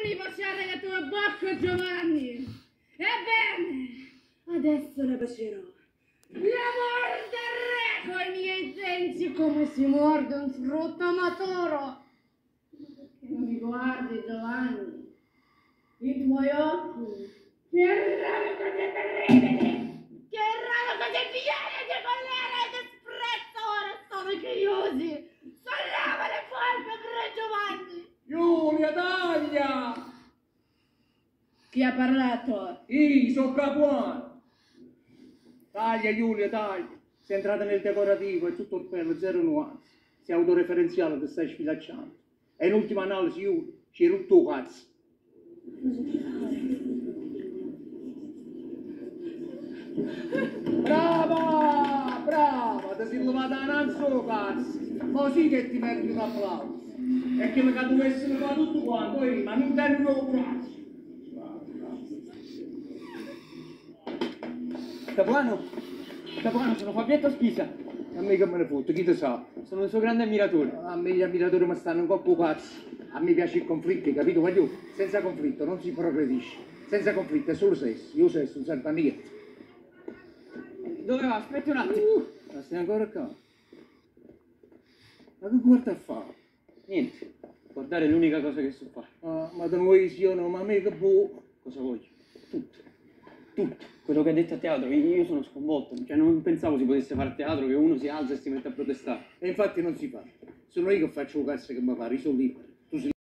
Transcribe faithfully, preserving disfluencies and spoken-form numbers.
di baciare la tua bocca, Giovanni. Ebbene, adesso la bacerò. La morderei con i miei denti come si morde un frutto maturo. Perché non mi guardi, Giovanni? I tuoi occhi, che erano così terribili, che erano così pieni di collera ed espresso, ora sono chiusi. Solleva le palpebre, Giovanni. Giulia, taglia! Chi ha parlato? Io, sono capuano! Taglia, Giulia, taglia! Sei entrata nel decorativo, è tutto il pelo, zero nuanze. Sei autoreferenziale, ti stai sfilacciando. E in ultima analisi, Giulia, ci hai rotto il cazzo. Brava! Brava! Ti sei levata un suo cazzo! Così che ti meriti un applauso! E che mi dovessi levare tutto quanto, poi, ma non tengo un nuovo braccio! Capuano? Capuano, sono Fabietto Spisa. A me che me ne fotte, chi te sa? Sono il suo grande ammiratore. A me gli ammiratori mi stanno un po' poco cazzo. A me piace il conflitto, capito? Voglio, senza conflitto non si progredisce. Senza conflitto è solo sesso. Io sesso non serve a niente. Dove va? Aspetti un attimo. Uh, ma stai ancora qua? Ma che guarda a fare? Niente. Guardare è l'unica cosa che so fare. Ah, ma da noi siono, ma a me che boh. Cosa voglio? Tutto. Tutto. Quello che hai detto a teatro, io sono sconvolto. Cioè, non pensavo si potesse fare a teatro che uno si alza e si mette a protestare. E infatti non si fa. Sono io che faccio il cazzo che mi pare, io sono libero. Tu sei